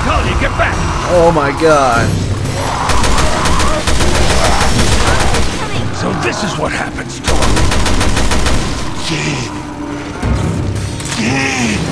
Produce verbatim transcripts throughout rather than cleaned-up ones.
telling you, get back! Oh my god. So this is what happens to him. Gene. Gene.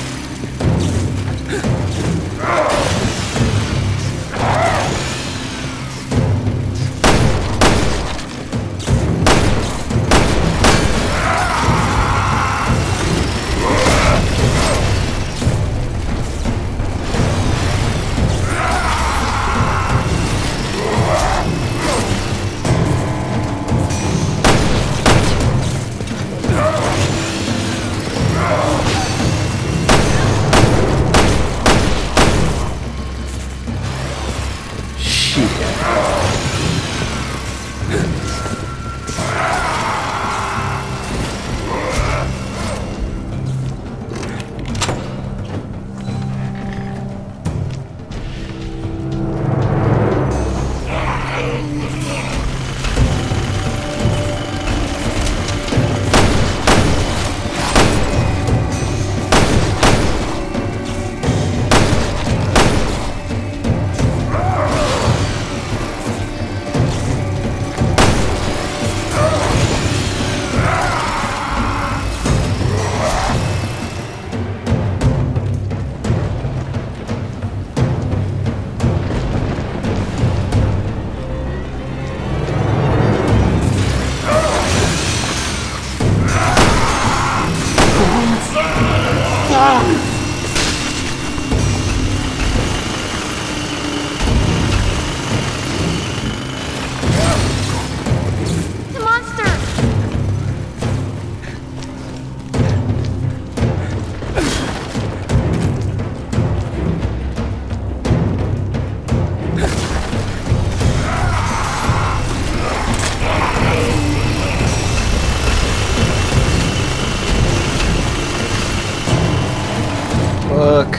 Fuck.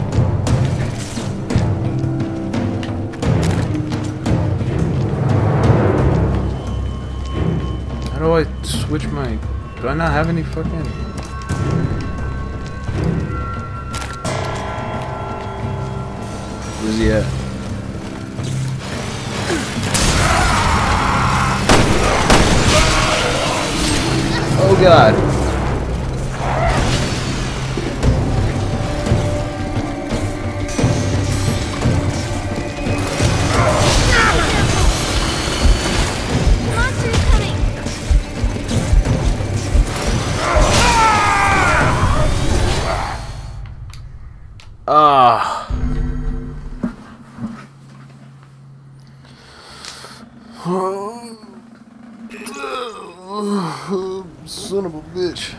How do I switch my... Do I not have any fucking... Where's he at? Oh god. Ah. Son of a bitch.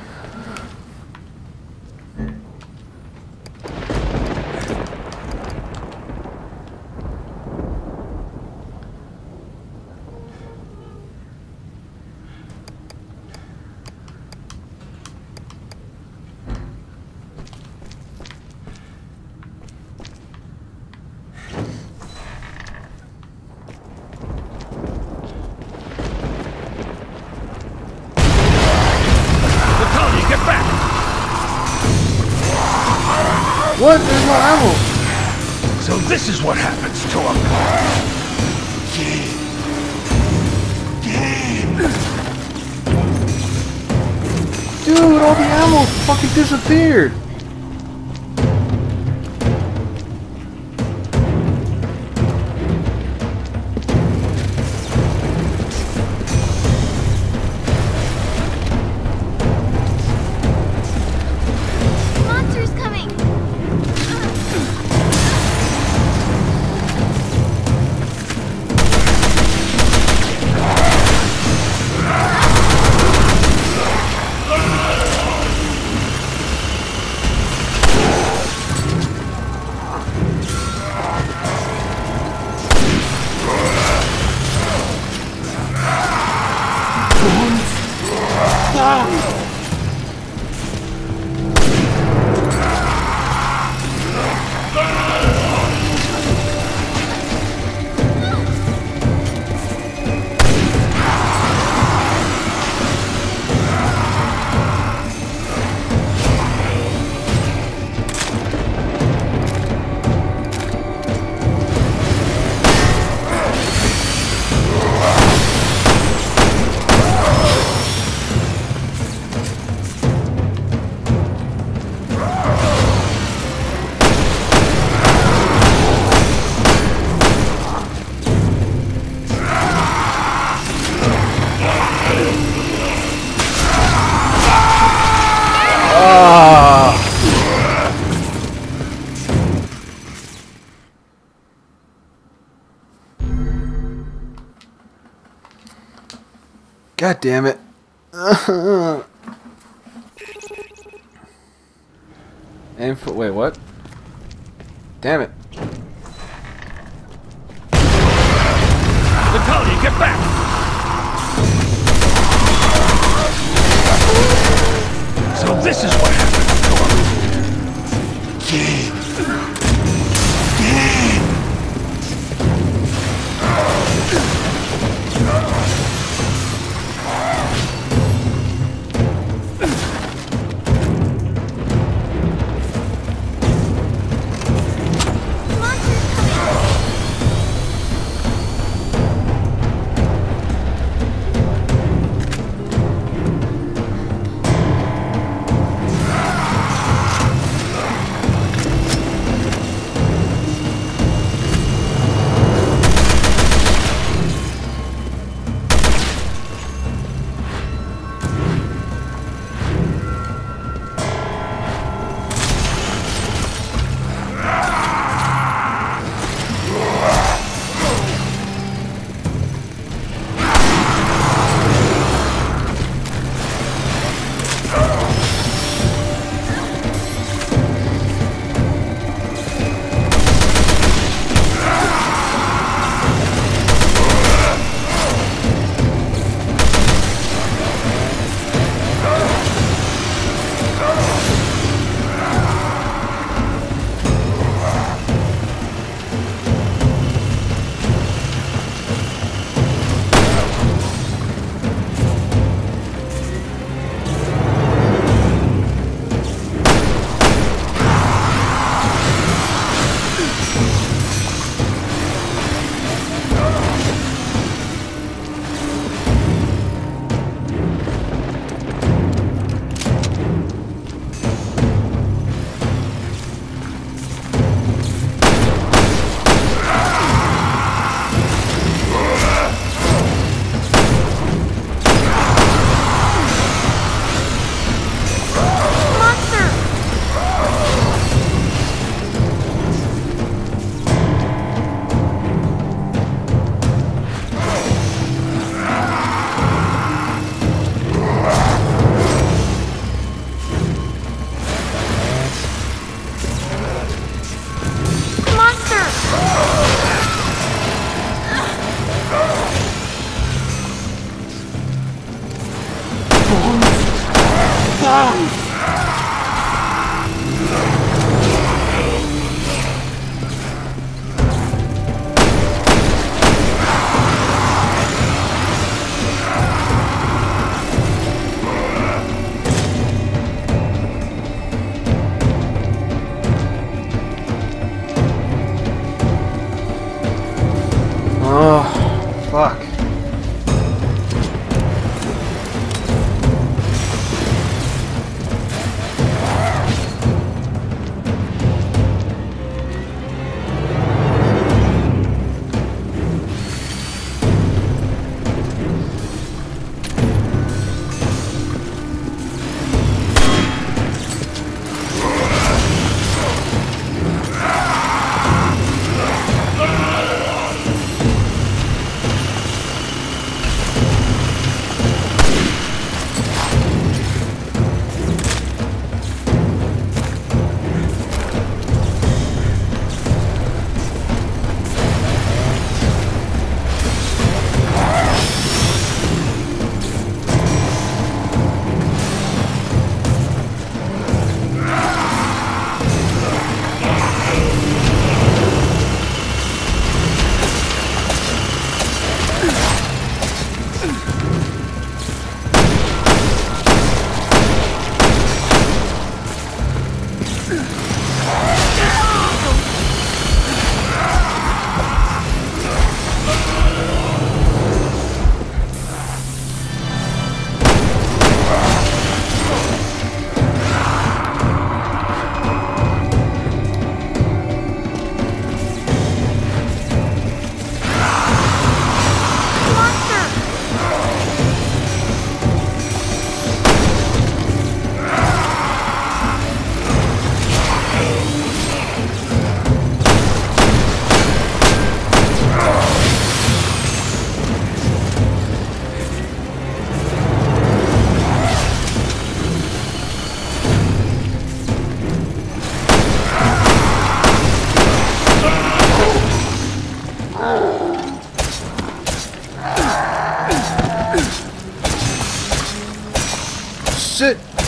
What? There's no ammo. So this is what happens to him. Gene. Gene. Dude, all the ammo fucking disappeared. God damn it. Aim for, wait, what? Damn it. Natalia, get back! So this is what happens to him.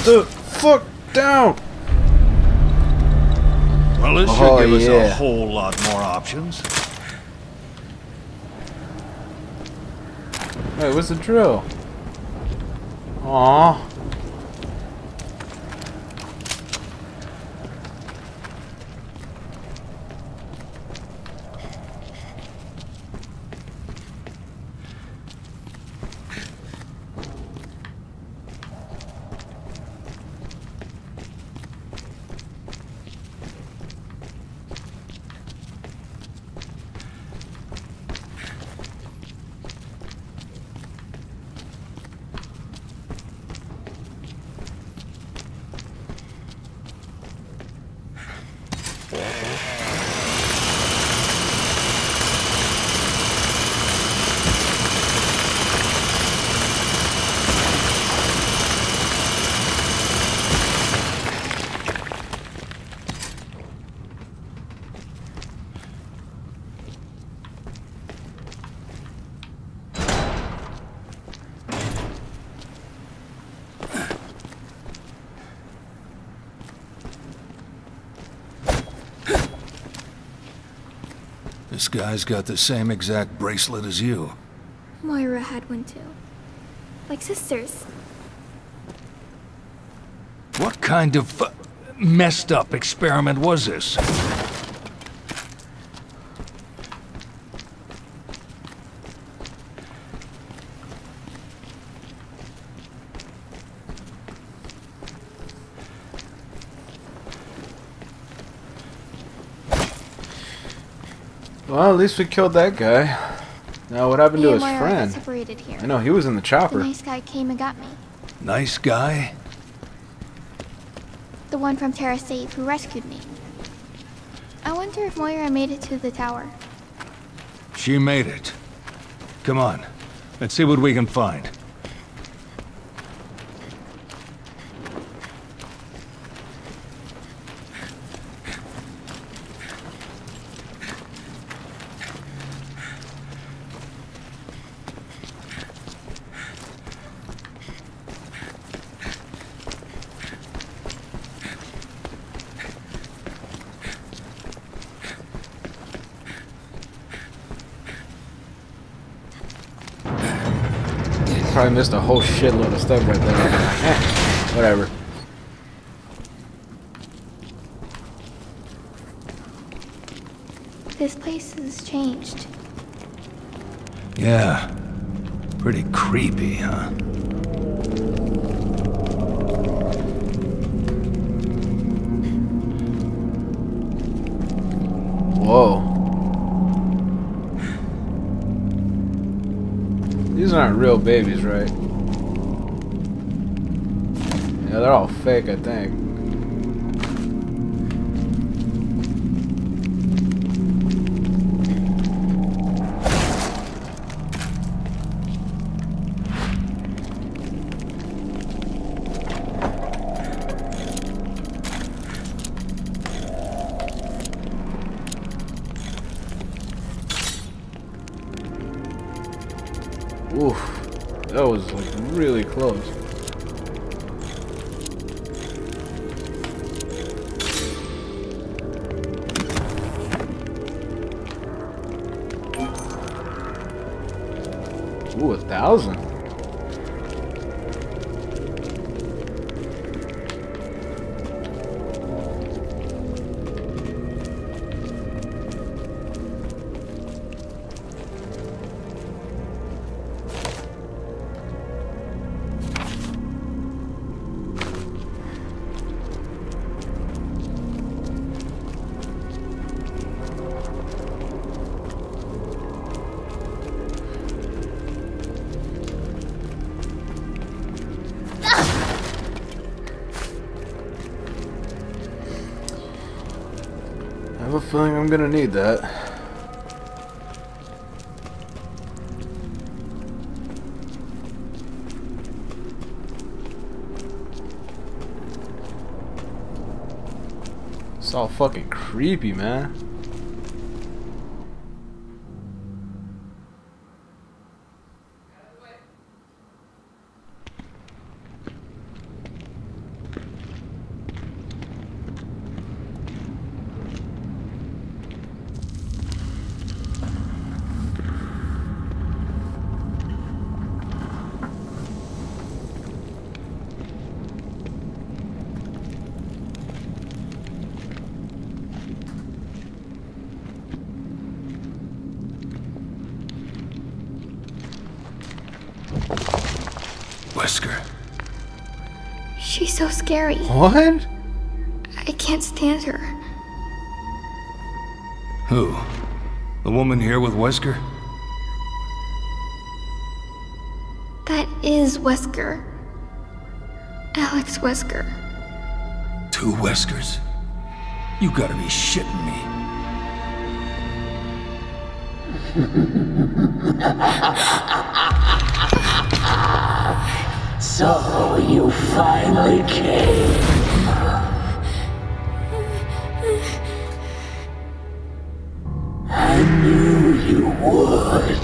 the fuck down! Well, this Oh, should give us yeah. a whole lot more options. Wait, what's the drill? Aww. This guy's got the same exact bracelet as you. Moira had one too. Like sisters. What kind of uh, messed up experiment was this? Well, at least we killed that guy. Now, what happened Me to and his Moira got friend? separated here. I know, he was in the The chopper. nice guy came and got me. Nice guy? The one from Terra Save who rescued me. I wonder if Moira made it to the tower. She made it. Come on, let's see what we can find. Probably missed a whole shitload of stuff right there. Eh, whatever. This place has changed. Yeah, pretty creepy, huh? Whoa. These aren't real babies, right? Yeah, they're all fake, I think. Oof, that was like really close. Ooh, a thousand. I have a feeling I'm gonna need that. It's all fucking creepy, man. Wesker. She's so scary. What? I can't stand her. Who? The woman here with Wesker? That is Wesker. Alex Wesker. Two Weskers? You gotta be shitting me. So you finally came. I knew you would.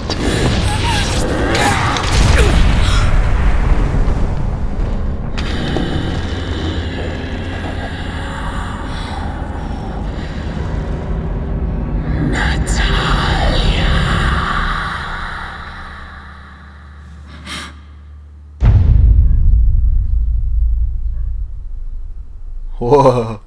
Whoa.